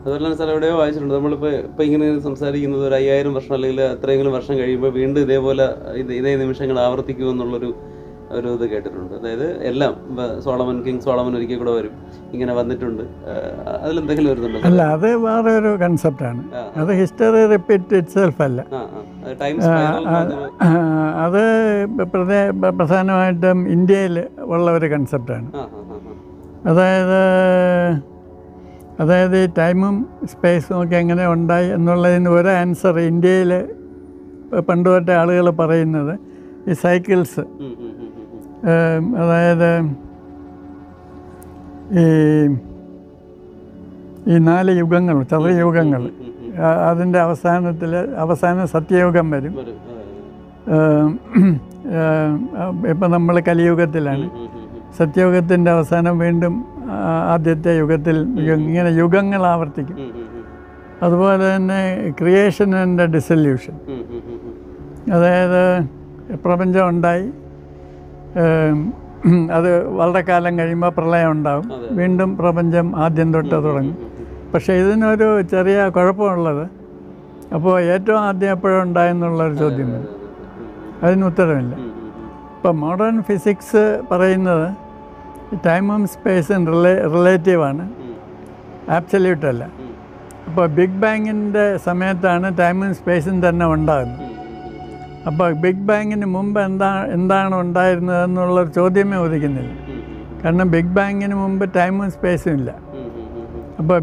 അതുപോലെ തന്നെ സ്ഥലം എവിടെയോ വായിച്ചിട്ടുണ്ട്. നമ്മളിപ്പോൾ ഇങ്ങനെ സംസാരിക്കുന്നത് ഒരു 5000 വർഷം അല്ലെങ്കിൽ എത്രയെങ്കിലും വർഷം കഴിയുമ്പോൾ വീണ്ടും ഇതേപോലെ ഇതേ നിമിഷങ്ങൾ ആവർത്തിക്കുമെന്നുള്ളൊരു ഇത് കേട്ടിട്ടുണ്ട്. അതായത് എല്ലാം കിങ് സോളമൻ ഒരിക്കൽ കൂടെ വരും, ഇങ്ങനെ വന്നിട്ടുണ്ട്. അതിലെന്തെങ്കിലും വരുന്നുണ്ടോ? അല്ല, അത് വേറെ ഒരു കൺസെപ്റ്റാണ്. അത് ഹിസ്റ്ററി റിപ്പീറ്റ് ഇറ്റ് സെൽഫ് അല്ല. അത് പ്രധാനമായിട്ടും ഇന്ത്യയിൽ ഉള്ള ഒരു കൺസെപ്റ്റാണ്. അതായത് ഈ ടൈമും സ്പേസും ഒക്കെ എങ്ങനെ ഉണ്ടായി എന്നുള്ളതിന് ഒരു ആൻസർ ഇന്ത്യയിൽ പണ്ട് തൊട്ടേ ആളുകൾ പറയുന്നത് ഈ സൈക്കിൾസ്, അതായത് ഈ 4 യുഗങ്ങൾ, ചതുർയുഗങ്ങൾ, അതിൻ്റെ അവസാനം സത്യയുഗം വരും. ഇപ്പം നമ്മൾ കലിയുഗത്തിലാണ്. സത്യയുഗത്തിൻ്റെ അവസാനം വീണ്ടും ആദ്യത്തെ യുഗത്തിൽ ഇങ്ങനെ യുഗങ്ങൾ ആവർത്തിക്കും. അതുപോലെ തന്നെ ക്രിയേഷൻ ആൻഡ് ഡിസൊല്യൂഷൻ, അതായത് പ്രപഞ്ചം ഉണ്ടായി, അത് വളരെ കാലം കഴിയുമ്പോൾ പ്രളയം ഉണ്ടാകും, വീണ്ടും പ്രപഞ്ചം ആദ്യം തൊട്ട് തുടങ്ങും. പക്ഷേ ഇതിനൊരു ചെറിയ കുഴപ്പമുള്ളത്, അപ്പോൾ ഏറ്റവും ആദ്യം എപ്പോഴുണ്ടായെന്നുള്ളൊരു ചോദ്യം വരും. അതിന് ഉത്തരമില്ല. ഇപ്പം മോഡേൺ ഫിസിക്സ് പറയുന്നത് ടൈമും സ്പേസും റിലേറ്റീവാണ്, ആബ്സല്യൂട്ട് അല്ല. അപ്പോൾ ബിഗ് ബാങ്ങിൻ്റെ സമയത്താണ് ടൈമും സ്പേസും തന്നെ ഉണ്ടാകുന്നത്. അപ്പോൾ ബിഗ് ബാങ്ങിന് മുമ്പ് എന്താണ് ഉണ്ടായിരുന്നതെന്നുള്ളൊരു ചോദ്യമേ ഉദിക്കുന്നില്ല. കാരണം ബിഗ് ബാങ്ങിന് മുമ്പ് ടൈമും സ്പേസും ഇല്ല. അപ്പോൾ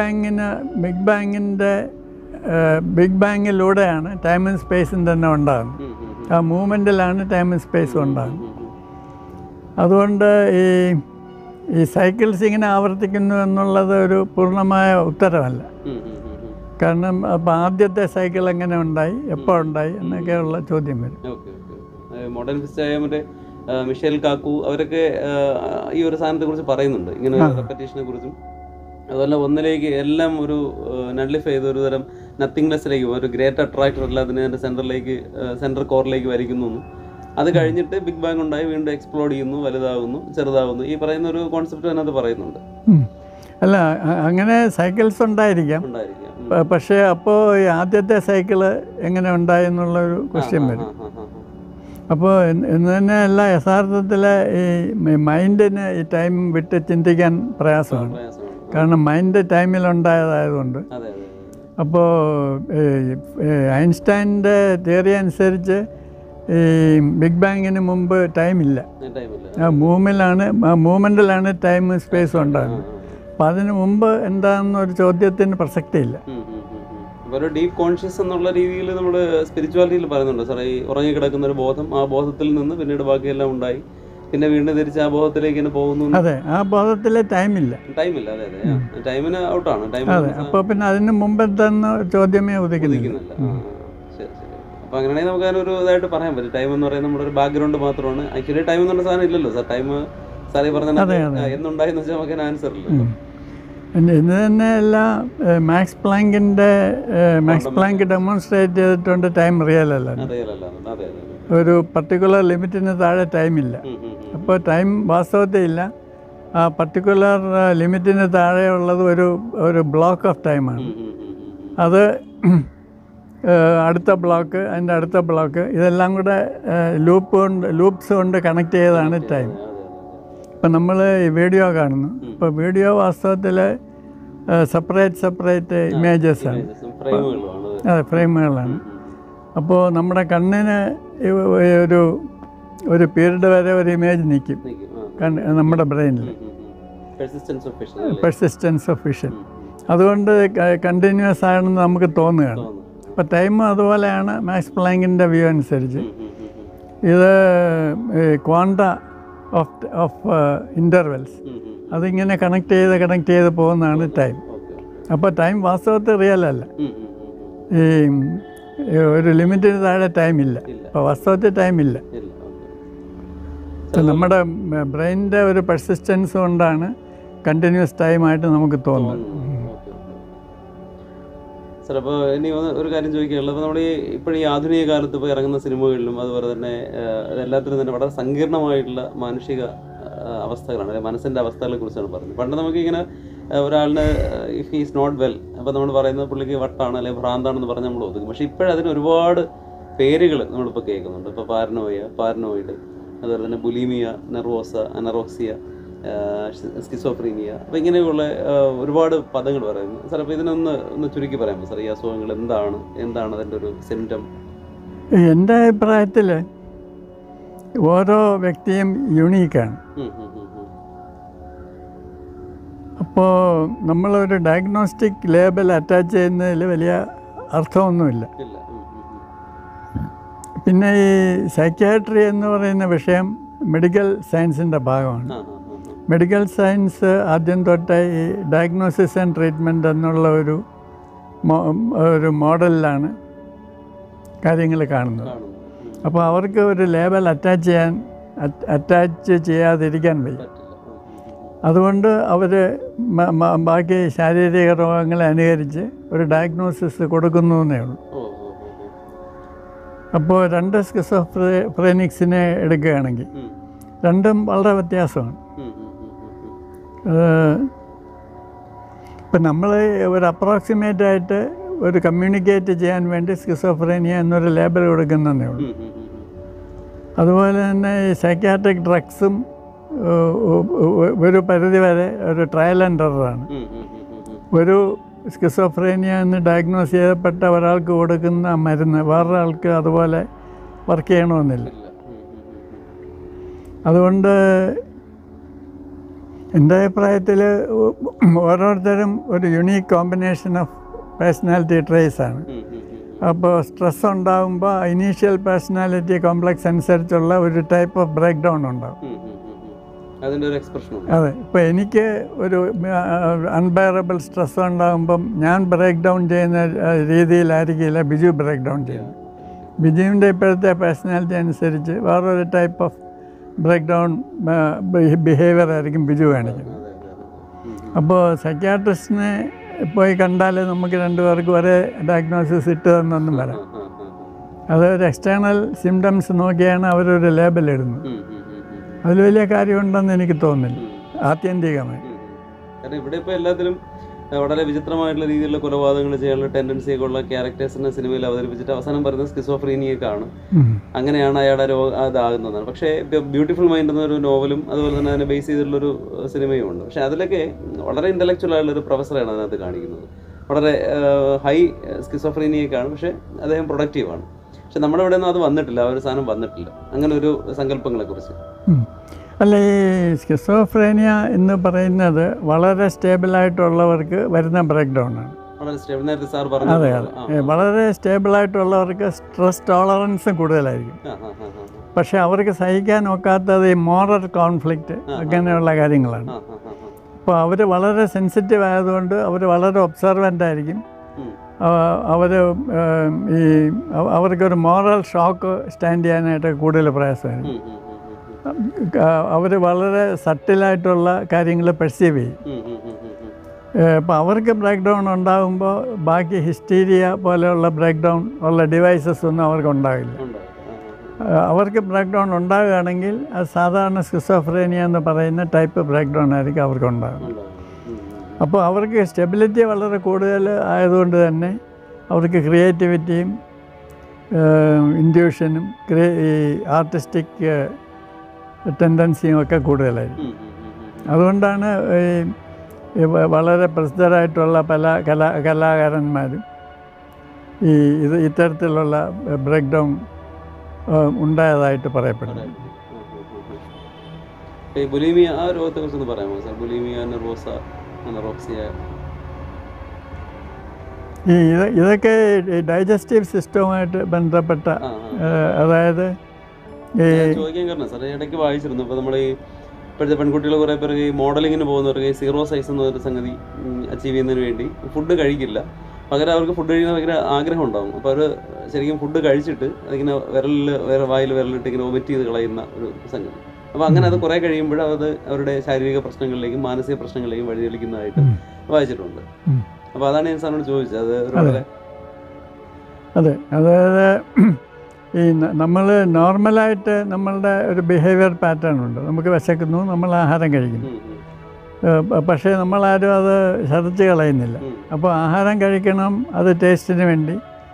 ബിഗ് ബാങ്ങിലൂടെയാണ് ടൈമും സ്പേസും തന്നെ ഉണ്ടാകുന്നത്. ആ മൂവ്മെൻറ്റിലാണ് ടൈമും സ്പേസും ഉണ്ടാകുന്നത്. അതുകൊണ്ട് ഈ സൈക്കിൾസ് ഇങ്ങനെ ആവർത്തിക്കുന്നു എന്നുള്ളത് ഒരു പൂർണ്ണമായ ഉത്തരമല്ല. കാരണം അപ്പോൾ ആദ്യത്തെ സൈക്കിൾ എങ്ങനെ ഉണ്ടായി, എപ്പോൾ ഉണ്ടായി എന്നൊക്കെയുള്ള ചോദ്യം വരും. മോഡേൺ ഫിസിസ്റ്റായ മറ്റേ മിഷേൽ കാക്കു അവരൊക്കെ ഈ ഒരു സാധനത്തെക്കുറിച്ച് പറയുന്നുണ്ട്, ഇങ്ങനെ റെപ്പറ്റീഷനെ കുറിച്ചും. അതുപോലെ ഒന്നിലേക്ക് എല്ലാം ഒരു നള്ളിഫൈ ചെയ്ത് ഒരു തരം നത്തിങ്നെസ്സിലേക്ക്, ഒരു ഗ്രേറ്റ് അട്രാക്ടർ എല്ലാത്തിനും അതിൻ്റെ സെൻട്രൽ കോറിലേക്ക് വലിക്കുന്നു. അത് കഴിഞ്ഞിട്ട് ബിഗ് ബാങ് ഉണ്ടായി, വീണ്ടും എക്സ്പ്ലോഡ് ചെയ്യുന്നു, വലുതാകുന്നു, ചെറുതാകുന്നു. ഈ പറയുന്ന ഒരു കോൺസെപ്റ്റ് അതിനകത്ത് പറയുന്നുണ്ട്. അല്ല, അങ്ങനെ സൈക്കിൾസ് ഉണ്ടായിരിക്കാം. പക്ഷേ അപ്പോൾ ഈ ആദ്യത്തെ സൈക്കിള് എങ്ങനെ ഉണ്ടായി എന്നുള്ളൊരു ക്വസ്റ്റ്യൻ വരും. അപ്പോൾ എന്ന് തന്നെയല്ല, യഥാർത്ഥത്തിൽ ഈ മൈൻഡിന് ഈ ടൈം വിട്ട് ചിന്തിക്കാൻ പ്രയാസമാണ്. കാരണം മൈൻഡ് ടൈമിലുണ്ടായതായതുകൊണ്ട്. അപ്പോൾ ഐൻസ്റ്റൈൻ്റെ തിയറി അനുസരിച്ച് ഈ ബിഗ് ബാങ്ങിന് മുമ്പ് ടൈമില്ല, മൂവ്മെൻറ്റിലാണ് ടൈം സ്പേസും ഉണ്ടാകുന്നത്. അപ്പം അതിന് മുമ്പ് എന്താണെന്നൊരു ചോദ്യത്തിന് പ്രസക്തിയില്ല. ഒരു ഡീപ്പ് കോൺഷ്യസ് എന്നുള്ള രീതിയിൽ നമ്മൾ സ്പിരിച്വാലിറ്റിയിൽ പറയുന്നുണ്ട് സാർ, ഈ ഉറങ്ങിക്കിടക്കുന്ന ഒരു ബോധം, ആ ബോധത്തിൽ നിന്ന് പിന്നീട് ബാക്കിയെല്ലാം ഉണ്ടായി, പിന്നെ വീണ്ടും തിരിച്ച് ആ ബോധത്തിലേക്ക് തന്നെ പോകുന്നു. അതെ, ആ ബോധത്തിൽ ടൈമില്ല. അതെ ടൈമിന് ഔട്ടാണ്. അതെ, അപ്പോൾ പിന്നെ അതിന് മുമ്പ് എന്താണെന്ന് ചോദ്യമേ ഉദിക്കുന്നില്ല. അപ്പോൾ അങ്ങനെയാണെങ്കിൽ നമുക്ക് അതിനൊരു ഇതായിട്ട് പറയാൻ പറ്റും. ടൈം എന്ന് പറയുന്നത് നമ്മുടെ ഒരു ബാക്ക്ഗ്രൗണ്ട് മാത്രമാണ്. ആക്ച്വലി ടൈം എന്നുള്ള സാധനം ഇല്ലല്ലോ സാർ. ടൈം സാറേ പറഞ്ഞ എന്നുണ്ടായെന്ന് വെച്ചാൽ നമുക്ക് ആൻസർ ഇല്ലല്ലോ. ഇന്ന് തന്നെ എല്ലാം മാക്സ് പ്ലാങ്ക് ഡെമോൺസ്ട്രേറ്റ് ചെയ്തിട്ടുണ്ട് ടൈം റിയൽ അല്ല. ഒരു പർട്ടിക്കുലർ ലിമിറ്റിന് താഴെ ടൈമില്ല. അപ്പോൾ ടൈം വാസ്തവത്തിൽ ഇല്ല. ആ പർട്ടിക്കുലർ ലിമിറ്റിന് താഴെയുള്ളത് ഒരു ബ്ലോക്ക് ഓഫ് ടൈമാണ്. അത് അടുത്ത ബ്ലോക്ക്, അതിൻ്റെ അടുത്ത ബ്ലോക്ക്, ഇതെല്ലാം കൂടെ ലൂപ്സ് കൊണ്ട് കണക്ട് ചെയ്താണ് ടൈം. ഇപ്പം നമ്മൾ ഈ വീഡിയോ കാണുന്നു. ഇപ്പോൾ വീഡിയോ വാസ്തവത്തിൽ സെപ്പറേറ്റ് ഇമേജസാണ്. അതെ, ഫ്രെയിമുകളാണ്. അപ്പോൾ നമ്മുടെ കണ്ണിന് ഒരു പീരീഡ് വരെ ഒരു ഇമേജ് നിൽക്കും നമ്മുടെ ബ്രെയിനിൽ, പെർസിസ്റ്റൻസ് ഓഫ് വിഷൻ. അതുകൊണ്ട് കണ്ടിന്യൂസ് ആണെന്ന് നമുക്ക് തോന്നുകയാണ്. അപ്പോൾ ടൈം അതുപോലെയാണ് മാക്സ് പ്ലാങ്കിൻ്റെ വ്യൂ അനുസരിച്ച്. ഇത് ക്വാണ്ട ഓഫ് ഇൻ്റർവെൽസ്, അതിങ്ങനെ കണക്ട് ചെയ്ത് പോകുന്നതാണ് ടൈം. അപ്പോൾ ടൈം വാസ്തവത്തിൽ റിയൽ അല്ല. ഈ ഒരു ലിമിറ്റിന് താഴെ ടൈമില്ല. അപ്പോൾ വാസ്തവത്തിൽ ടൈമില്ല. നമ്മുടെ ബ്രെയിനിൻ്റെ ഒരു പെർസിസ്റ്റൻസ് കൊണ്ടാണ് കണ്ടിന്യൂസ് ടൈമായിട്ട് നമുക്ക് തോന്നുന്നത്. സാർ, അപ്പോൾ ഇനി ഒരു കാര്യം ചോദിക്കുകയുള്ളത്, അപ്പോൾ നമ്മൾ ഇപ്പോഴീ ആധുനിക കാലത്ത് ഇപ്പോൾ ഇറങ്ങുന്ന സിനിമകളിലും അതുപോലെ തന്നെ അതെല്ലാത്തിനും തന്നെ വളരെ സങ്കീർണമായിട്ടുള്ള മാനുഷിക അവസ്ഥകളാണ്, അല്ലെങ്കിൽ മനസ്സിൻ്റെ അവസ്ഥകളെ കുറിച്ചാണ് പറയുന്നത്. പണ്ട് നമുക്കിങ്ങനെ ഒരാളിന് ഇഫ് ഹീസ് നോട്ട് വെൽ, അപ്പോൾ നമ്മൾ പറയുന്നത് പുള്ളിക്ക് വട്ടാണ് അല്ലെങ്കിൽ ഭ്രാന്താണെന്ന് പറഞ്ഞ് നമ്മൾ ഒതുക്കും. പക്ഷേ ഇപ്പോഴതിന് ഒരുപാട് പേരുകൾ നമ്മളിപ്പോൾ കേൾക്കുന്നുണ്ട്. ഇപ്പോൾ പാരനോയിഡ്, അതുപോലെ തന്നെ ബുലീമിയ, നെർവോസ, അനറോക്സിയ, സ്കിസോഫ്രീനിയ, അപ്പോൾ ഇങ്ങനെയുള്ള ഒരുപാട് പദങ്ങൾ പറയുന്നു. സാർ, അപ്പോൾ ഇതിനൊന്ന് ചുരുക്കി പറയാമോ സാർ? ഈ അസുഖങ്ങൾ എന്താണ് അതിൻ്റെ ഒരു സിംറ്റം? എൻ്റെ അഭിപ്രായത്തിൽ ഓരോ വ്യക്തിയും യുണീക്കാണ്. അപ്പോൾ നമ്മളൊരു ഡയഗ്നോസ്റ്റിക് ലേബൽ അറ്റാച്ച് ചെയ്യുന്നതിൽ വലിയ അർത്ഥമൊന്നുമില്ല. പിന്നെ ഈ സൈക്യാട്രി എന്ന് പറയുന്ന വിഷയം മെഡിക്കൽ സയൻസിൻ്റെ ഭാഗമാണ്. മെഡിക്കൽ സയൻസ് ആദ്യം തൊട്ടേ ഈ ഡയഗ്നോസിസ് ആൻഡ് ട്രീറ്റ്മെൻറ്റ് എന്നുള്ള ഒരു മോഡലിലാണ് കാര്യങ്ങൾ കാണുന്നത്. അപ്പോൾ അവർക്ക് ഒരു ലേബൽ അറ്റാച്ച് ചെയ്യാതിരിക്കാൻ വയ്യ. അതുകൊണ്ട് അവർ ബാക്കി ശാരീരിക രോഗങ്ങളെ അനുകരിച്ച് ഒരു ഡയഗ്നോസിസ് കൊടുക്കുന്നു എന്നേ ഉള്ളൂ. അപ്പോൾ 2 സ്കിസോഫ്രെനിക്സിനെ എടുക്കുകയാണെങ്കിൽ രണ്ടും വളരെ വ്യത്യാസമാണ്. ഇപ്പം നമ്മൾ ഒരു അപ്രോക്സിമേറ്റായിട്ട് ഒരു കമ്മ്യൂണിക്കേറ്റ് ചെയ്യാൻ വേണ്ടി സ്കിസോഫ്രീനിയ എന്നൊരു ലേബൽ കൊടുക്കുന്നതേ ഉള്ളൂ. അതുപോലെ തന്നെ ഈ സൈക്യാട്രിക് ഡ്രഗ്സും ഒരു പരിധിവരെ ഒരു ട്രയൽ ആൻഡ് എററാണ്. ഒരു സ്കിസോഫ്രീനിയ എന്ന് ഡയഗ്നോസ് ചെയ്യപ്പെട്ട ഒരാൾക്ക് കൊടുക്കുന്ന മരുന്ന് വേറൊരാൾക്ക് അതുപോലെ വർക്ക് ചെയ്യണമെന്നില്ല. അതുകൊണ്ട് എൻ്റെ അഭിപ്രായത്തിൽ ഓരോരുത്തരും ഒരു unique combination of personality traits ആണ്. അപ്പോൾ സ്ട്രെസ് ഉണ്ടാകുമ്പോൾ ഇനീഷ്യൽ പേഴ്സണാലിറ്റി കോംപ്ലക്സ് അനുസരിച്ചുള്ള ഒരു ടൈപ്പ് ഓഫ് ബ്രേക്ക് ഡൗൺ ഉണ്ടാകും. അതെ, ഇപ്പോൾ എനിക്ക് ഒരു അൺബെയറബിൾ സ്ട്രെസ് ഉണ്ടാകുമ്പം ഞാൻ ബ്രേക്ക് ഡൗൺ ചെയ്യുന്ന രീതിയിലായിരിക്കില്ല ബിജു ബ്രേക്ക് ഡൗൺ ചെയ്യുന്നത്. ബിജുവിൻ്റെ ഇപ്പോഴത്തെ പേഴ്സണാലിറ്റി അനുസരിച്ച് വേറൊരു type of break down behaviour ആയിരിക്കും ബിജു കാണിക്കുന്നത്. അപ്പോൾ സൈക്യാട്രിസ്റ്റിനെ പോയി കണ്ടാൽ നമുക്ക് രണ്ടുപേർക്കും ഒരേ ഡയഗ്നോസിസ് ഇട്ട് തന്നൊന്നും വരാം. അതൊരു എക്സ്റ്റേണൽ സിംറ്റംസ് നോക്കിയാണ് അവരൊരു ലേബൽ ഇടുന്നത്. അതിൽ വലിയ കാര്യമുണ്ടെന്ന് എനിക്ക് തോന്നുന്നില്ല ആത്യന്തികമായി. കാരണം ഇവിടെ ഇപ്പോൾ എല്ലാത്തിലും വളരെ വിചിത്രമായിട്ടുള്ള രീതിയിലുള്ള കൊലപാതകങ്ങൾ ചെയ്യാനുള്ള ടെൻഡൻസിയൊക്കെ ഉള്ള ക്യാരക്ടേഴ്സിനെ സിനിമയിൽ അവതരിപ്പിച്ചിട്ട് അവസാനം പറയുന്നത് സ്കിസോഫ്രീനിയൊക്കെയാണ്, അങ്ങനെയാണ് അയാളുടെ അതാകുന്നതാണ്. പക്ഷേ ബ്യൂട്ടിഫുൾ മൈൻഡ് എന്നൊരു നോവലും അതുപോലെ തന്നെ അതിനെ ബേസ് ചെയ്തിട്ടുള്ളൊരു സിനിമയും ഉണ്ട്. പക്ഷേ അതിലൊക്കെ വളരെ ഇൻ്റലക്ച്വൽ ആയിട്ടുള്ളൊരു പ്രൊഫസറാണ് അതിനകത്ത് കാണിക്കുന്നത്. വളരെ ഹൈ സ്കിസോഫ്രീനിയൊക്കെയാണ്, പക്ഷേ അദ്ദേഹം പ്രൊഡക്റ്റീവാണ്. പക്ഷെ നമ്മുടെ ഇവിടെ ഒന്നും അത് വന്നിട്ടില്ല, ആ ഒരു സാധനം വന്നിട്ടില്ല, അങ്ങനെ ഒരു സങ്കല്പങ്ങളെ കുറിച്ച്. അല്ല, ഈ സ്കിസോഫ്രീനിയ എന്ന് പറയുന്നത് വളരെ സ്റ്റേബിളായിട്ടുള്ളവർക്ക് വരുന്ന ബ്രേക്ക് ഡൗൺ ആണ്. അതെ അതെ, വളരെ സ്റ്റേബിളായിട്ടുള്ളവർക്ക് സ്ട്രെസ് ടോളറൻസ് കൂടുതലായിരിക്കും. പക്ഷെ അവർക്ക് സഹിക്കാൻ ഒക്കാത്തത് ഈ മോറൽ കോൺഫ്ലിക്റ്റ് അങ്ങനെയുള്ള കാര്യങ്ങളാണ്. അപ്പോൾ അവർ വളരെ സെൻസിറ്റീവ് ആയതുകൊണ്ട് അവർ വളരെ ഒബ്സർവൻ്റ് ആയിരിക്കും. അവർക്കൊരു മോറൽ ഷോക്ക് സ്റ്റാൻഡ് ചെയ്യാനായിട്ട് കൂടുതൽ പ്രയാസമായിരിക്കും. അവർ വളരെ സട്ടിലായിട്ടുള്ള കാര്യങ്ങൾ പെർസീവ് ചെയ്യും. അപ്പോൾ അവർക്ക് ബ്രേക്ക് ഡൗൺ ഉണ്ടാകുമ്പോൾ ബാക്കി ഹിസ്റ്റീരിയ പോലെയുള്ള ബ്രേക്ക് ഡൗൺ ഉള്ള ഡിവൈസസ് ഒന്നും അവർക്ക് ഉണ്ടാകില്ല. അവർക്ക് ബ്രേക്ക് ഡൗൺ ഉണ്ടാകുകയാണെങ്കിൽ അത് സാധാരണ സ്കിസോഫ്രീനിയ എന്ന് പറയുന്ന ടൈപ്പ് ബ്രേക്ക് ഡൗൺ ആയിരിക്കും അവർക്ക് ഉണ്ടാകുന്നത്. അപ്പോൾ അവർക്ക് സ്റ്റെബിലിറ്റി വളരെ കൂടുതൽ ആയതുകൊണ്ട് തന്നെ അവർക്ക് ക്രിയേറ്റിവിറ്റിയും ഇൻറ്റ്യൂഷനും ഈ ആർട്ടിസ്റ്റിക് ടെൻഡൻസിയും ഒക്കെ കൂടുതലായിരിക്കും. അതുകൊണ്ടാണ് ഈ വളരെ പ്രസിദ്ധരായിട്ടുള്ള പല കലാകാരന്മാരും ഇത്തരത്തിലുള്ള ബ്രേക്ക് ഡൗൺ ഉണ്ടായതായിട്ട് പറയപ്പെടുന്നു. ബുലിമിയ ആ രോഗത്തെക്കുറിച്ചൊന്ന് പറയാമോ സാർ? ബുലിമിയ, നെർവോസ, അനറോക്സിയ, ഇതൊക്കെ ഡൈജസ്റ്റീവ് സിസ്റ്റവുമായിട്ട് ബന്ധപ്പെട്ട, അതായത് ചോദിക്കാൻ കാരണം സാർ ഇടയ്ക്ക് വായിച്ചിരുന്നു. ഇപ്പോൾ നമ്മൾ ഈ ഇപ്പോഴത്തെ പെൺകുട്ടികൾ കുറേ പേർക്ക് ഈ മോഡലിങ്ങിന് പോകുന്നവർക്ക് ഈ 0 സൈസ് എന്ന് പറഞ്ഞൊരു സംഗതി അച്ചീവ് ചെയ്യുന്നതിന് വേണ്ടി ഫുഡ് കഴിക്കില്ല, പകരം അവർക്ക് ഫുഡ് കഴിക്കുന്ന ഭയങ്കര ആഗ്രഹം ഉണ്ടാകും. അപ്പോൾ അവർ ശരിക്കും ഫുഡ് കഴിച്ചിട്ട് അതിങ്ങനെ വായിൽ വിരലിട്ട് ഇങ്ങനെ വൊമിറ്റ് ചെയ്ത് കളയുന്ന ഒരു സംഗതി. അപ്പോൾ അങ്ങനെ അത് കുറേ കഴിയുമ്പോൾ അത് അവരുടെ ശാരീരിക പ്രശ്നങ്ങളിലേക്കും മാനസിക പ്രശ്നങ്ങളിലേക്കും വഴിതെളിക്കുന്നതായിട്ട് വായിച്ചിട്ടുണ്ട്. അപ്പോൾ അതാണ് ഞാൻ സാറിനോട് ചോദിച്ചത്. അത് അതെ, അതായത് ഈ നമ്മൾ നോർമലായിട്ട് നമ്മളുടെ ഒരു ബിഹേവിയർ പാറ്റേൺ ഉണ്ട്. നമുക്ക് വിശക്കുന്നു, നമ്മൾ ആഹാരം കഴിക്കുന്നു. പക്ഷേ നമ്മളാരും അത് ശ്രദ്ധിച്ച് കളയുന്നില്ല. അപ്പോൾ ആഹാരം കഴിക്കണം, അത് ടേസ്റ്റിന് വേണ്ടി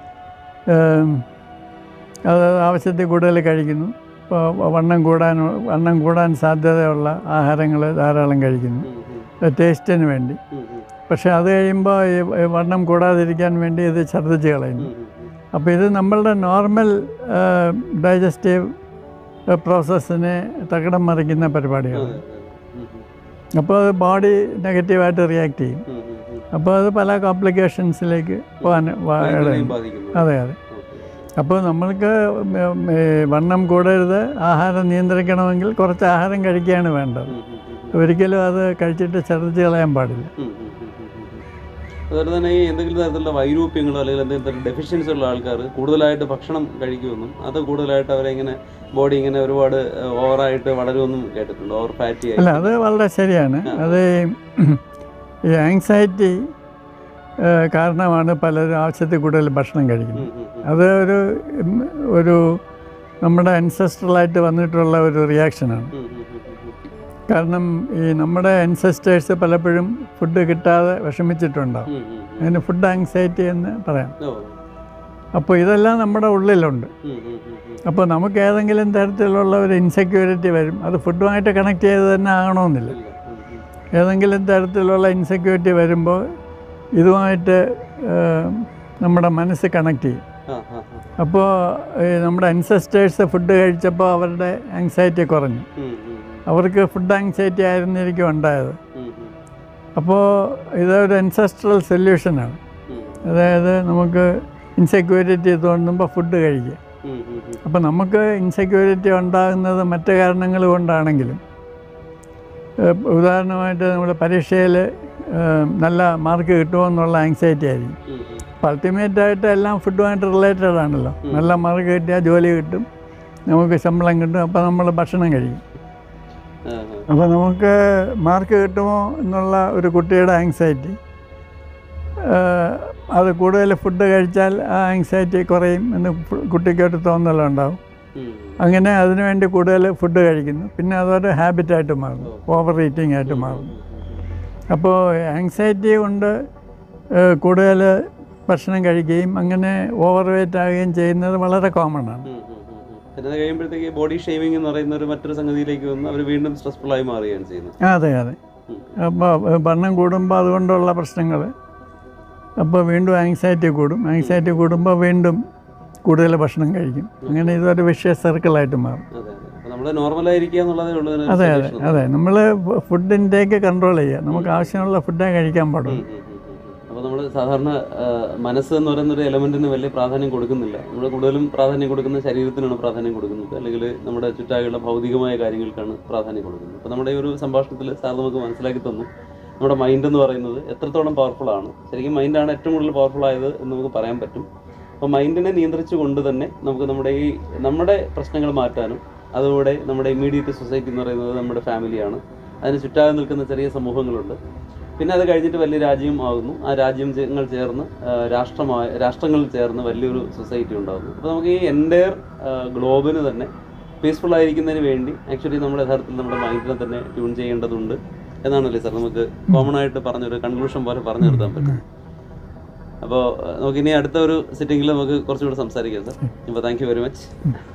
അത് ആവശ്യത്തിൽ കൂടുതൽ കഴിക്കുന്നു. ഇപ്പോൾ വണ്ണം കൂടാൻ സാധ്യതയുള്ള ആഹാരങ്ങൾ ധാരാളം കഴിക്കുന്നു ടേസ്റ്റിന് വേണ്ടി. പക്ഷേ അത് കഴിയുമ്പോൾ ഈ വണ്ണം കൂടാതിരിക്കാൻ വേണ്ടി ഇത് ഛർദ്ദിച്ച് കളയുന്നു. അപ്പോൾ ഇത് നമ്മളുടെ നോർമൽ ഡൈജസ്റ്റീവ് പ്രോസസ്സിനെ തകിടം മറിക്കുന്ന പരിപാടിയാണ്. അപ്പോൾ അത് ബോഡി നെഗറ്റീവായിട്ട് റിയാക്ട് ചെയ്യും. അപ്പോൾ അത് പല കോംപ്ലിക്കേഷൻസിലേക്ക് പോകാൻ അതെ. അപ്പോൾ നമ്മൾക്ക് വണ്ണം കൂടരുത്, ആഹാരം നിയന്ത്രിക്കണമെങ്കിൽ കുറച്ച് ആഹാരം കഴിക്കുകയാണ് വേണ്ടത്. ഒരിക്കലും അത് കഴിച്ചിട്ട് ഛർദ്ദിച്ച് കളയാൻ പാടില്ല. അതുപോലെ തന്നെ ഈ എന്തെങ്കിലും തരത്തിലുള്ള വൈരൂപ്യങ്ങളോ അല്ലെങ്കിൽ എന്തെങ്കിലും ഡെഫിഷ്യൻസി ഉള്ള ആൾക്കാർ കൂടുതലായിട്ട് ഭക്ഷണം കഴിക്കുമെന്നും അത് കൂടുതലായിട്ട് അവരെ ഇങ്ങനെ ബോഡി ഇങ്ങനെ ഒരുപാട് ഓവറായിട്ട് വളരുമെന്നും കേട്ടിട്ടുണ്ട്, ഓവർ ഫാറ്റി ആയി. അല്ല, അത് വളരെ ശരിയാണ്. അത് ഈ ആങ്സൈറ്റി കാരണമാണ് പലരും ആവശ്യത്തിൽ കൂടുതൽ ഭക്ഷണം കഴിക്കുന്നത്. അത് ഒരു നമ്മുടെ അൻസെസ്ട്രലായിട്ട് വന്നിട്ടുള്ള ഒരു റിയാക്ഷനാണ്. കാരണം ഈ നമ്മുടെ അൻസെസ്റ്റേഴ്സ് പലപ്പോഴും ഫുഡ് കിട്ടാതെ വിഷമിച്ചിട്ടുണ്ടാവും. അതിന് ഫുഡ് ആങ്സൈറ്റി എന്ന് പറയാം. അപ്പോൾ ഇതെല്ലാം നമ്മുടെ ഉള്ളിലുണ്ട്. അപ്പോൾ നമുക്ക് ഏതെങ്കിലും തരത്തിലുള്ള ഒരു ഇൻസെക്യൂരിറ്റി വരും. അത് ഫുഡുമായിട്ട് കണക്ട് ചെയ്ത് തന്നെ ആകണമെന്നില്ല. ഏതെങ്കിലും തരത്തിലുള്ള ഇൻസെക്യൂരിറ്റി വരുമ്പോൾ ഇതുമായിട്ട് നമ്മുടെ മനസ്സ് കണക്ട് ചെയ്യും. അപ്പോൾ നമ്മുടെ അൻസെസ്റ്റേഴ്സ് ഫുഡ് കഴിച്ചപ്പോൾ അവരുടെ ആങ്സൈറ്റി കുറഞ്ഞു. അവർക്ക് ഫുഡ് ആങ്സൈറ്റി ആയിരുന്നിരിക്കും ഉണ്ടായത്. അപ്പോൾ ഇതൊരു അൻസെസ്ട്രൽ സൊല്യൂഷനാണ്. അതായത് നമുക്ക് ഇൻസെക്യൂരിറ്റി തോന്നുമ്പോൾ ഫുഡ് കഴിക്കുക. അപ്പോൾ നമുക്ക് ഇൻസെക്യൂരിറ്റി ഉണ്ടാകുന്നത് മറ്റ് കാരണങ്ങൾ കൊണ്ടാണെങ്കിലും, ഉദാഹരണമായിട്ട് നമ്മുടെ പരീക്ഷയിൽ നല്ല മാർക്ക് കിട്ടുമോ എന്നുള്ള ആങ്സൈറ്റി ആയിരിക്കും. അപ്പോൾ അൾട്ടിമേറ്റായിട്ട് എല്ലാം ഫുഡുമായിട്ട് റിലേറ്റഡ് ആണല്ലോ. നല്ല മാർക്ക് കിട്ടിയാൽ ജോലി കിട്ടും, നമുക്ക് ശമ്പളം കിട്ടും, അപ്പോൾ നമ്മൾ ഭക്ഷണം കഴിക്കും. അപ്പോൾ നമുക്ക് മാർക്ക് കിട്ടുമോ എന്നുള്ള ഒരു കുട്ടിയുടെ ആങ്സൈറ്റി, അത് കൂടുതൽ ഫുഡ് കഴിച്ചാൽ ആ ആങ്സൈറ്റി കുറയും എന്ന് കുട്ടിക്കൊരു തോന്നലുണ്ടാവും. അങ്ങനെ അതിനുവേണ്ടി കൂടുതൽ ഫുഡ് കഴിക്കുന്നു. പിന്നെ അതൊരു ഹാബിറ്റായിട്ട് മാറും, ഓവർ ഈറ്റിംഗ് ആയിട്ട് മാറും. അപ്പോൾ ആങ്സൈറ്റി കൊണ്ട് കൂടുതൽ ഭക്ഷണം കഴിക്കുകയും അങ്ങനെ ഓവർ വെയ്റ്റ് ആവുകയും ചെയ്യുന്നത് വളരെ കോമൺ ആണ്. പിന്നെ അത് കഴിയുമ്പോഴത്തേക്ക് ബോഡി ഷേവിംഗ് എന്ന് പറയുന്ന ഒരു മറ്റൊരു സംഗതിയിലേക്ക് വന്ന് അവർ വീണ്ടും സ്ട്രെസ്ഫുള്ളായി മാറുകയാണ് ചെയ്യുന്നത്. അതെ. അപ്പോൾ വണ്ണം കൂടുമ്പോൾ അതുകൊണ്ടുള്ള പ്രശ്നങ്ങൾ, അപ്പോൾ വീണ്ടും ആങ്സൈറ്റി കൂടും. ആങ്സൈറ്റി കൂടുമ്പോൾ വീണ്ടും കൂടുതൽ ഭക്ഷണം കഴിക്കും. അങ്ങനെ ഇതൊരു വിഷ്യസ് സർക്കിളായിട്ട് മാറും. അതെ. നമ്മൾ ഫുഡ് ഇൻടേക്ക് കൺട്രോൾ ചെയ്യുക. നമുക്ക് ആവശ്യമുള്ള ഫുഡേ കഴിക്കാൻ പാടുള്ളൂ. അപ്പോൾ നമ്മൾ സാധാരണ മനസ്സ് എന്ന് പറയുന്നൊരു എലമെൻറ്റിന് വലിയ പ്രാധാന്യം കൊടുക്കുന്നില്ല. നമ്മൾ കൂടുതലും പ്രാധാന്യം കൊടുക്കുന്നത് ശരീരത്തിനാണ് പ്രാധാന്യം കൊടുക്കുന്നത്, അല്ലെങ്കിൽ നമ്മുടെ ചുറ്റായുള്ള ഭൗതികമായ കാര്യങ്ങൾക്കാണ് പ്രാധാന്യം കൊടുക്കുന്നത്. അപ്പോൾ നമ്മുടെ ഈ ഒരു സംഭാഷണത്തിൽ സാർ നമുക്ക് മനസ്സിലാക്കി തന്നു നമ്മുടെ മൈൻഡ് എന്ന് പറയുന്നത് എത്രത്തോളം പവർഫുള്ളാണ്. ശരിക്കും മൈൻഡാണ് ഏറ്റവും കൂടുതൽ പവർഫുൾ ആയത് എന്ന് നമുക്ക് പറയാൻ പറ്റും. അപ്പോൾ മൈൻഡിനെ നിയന്ത്രിച്ചുകൊണ്ട് തന്നെ നമുക്ക് നമ്മുടെ പ്രശ്നങ്ങൾ മാറ്റാനും, അതുകൂടെ നമ്മുടെ ഇമ്മീഡിയറ്റ് സൊസൈറ്റി എന്ന് പറയുന്നത് നമ്മുടെ ഫാമിലിയാണ്, അതിന് ചുറ്റാതെ നിൽക്കുന്ന ചെറിയ സമൂഹങ്ങളുണ്ട്, പിന്നെ അത് കഴിഞ്ഞിട്ട് വലിയ രാജ്യം ആകുന്നു, ആ രാജ്യങ്ങൾ ചേർന്ന് രാഷ്ട്രങ്ങളിൽ ചേർന്ന് വലിയൊരു സൊസൈറ്റി ഉണ്ടാകുന്നു. അപ്പോൾ നമുക്ക് ഈ എൻ്റയർ ഗ്ലോബിന് തന്നെ പീസ്ഫുൾ ആയിരിക്കുന്നതിന് വേണ്ടി ആക്ച്വലി നമ്മൾ യഥാർത്ഥത്തിൽ നമ്മുടെ മൈൻഡിനെ തന്നെ ട്യൂൺ ചെയ്യേണ്ടതുണ്ട് എന്നാണല്ലേ സാർ നമുക്ക് കോമൺ ആയിട്ട് പറഞ്ഞൊരു കൺക്ലൂഷൻ പോലെ പറഞ്ഞു നിർത്താൻ പറ്റും. അപ്പോൾ നമുക്കിനി അടുത്ത ഒരു സിറ്റിങ്ങിൽ നമുക്ക് കുറച്ചുകൂടി സംസാരിക്കാം സാർ. അപ്പോൾ താങ്ക് യു വെരി മച്ച്.